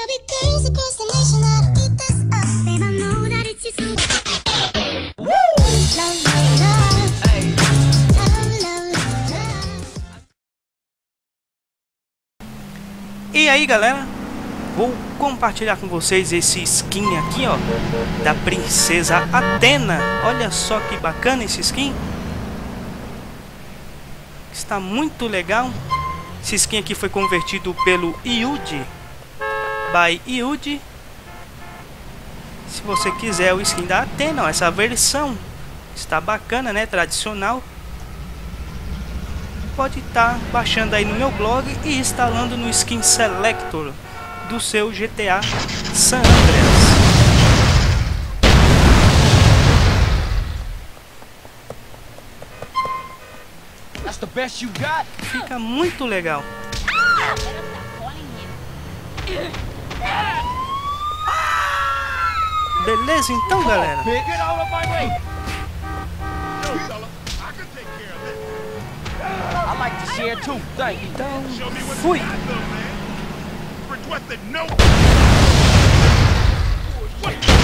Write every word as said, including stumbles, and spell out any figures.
E aí galera, vou compartilhar com vocês esse skin aqui, ó, da princesa Athena. Olha só que bacana esse skin. Está muito legal. Esse skin aqui foi convertido pelo Yuji, by Yuji. Se você quiser o skin da Athena, ó, essa versão está bacana, né, tradicional. Pode estar baixando aí no meu blog e instalando no Skin Selector do seu G T A San Andreas. That's the best you got. Fica muito legal. Beleza então, galera? Get out of my way. I like to share too. Thank you. Então, fui. Requested no.